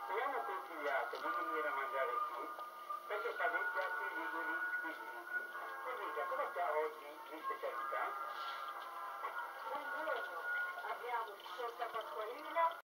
Abbiamo consigliato di venire a mangiare qui perché fa dei piatti liguri squisiti. Così, cosa c'ha oggi di specialità? Buongiorno, abbiamo torta pasqualina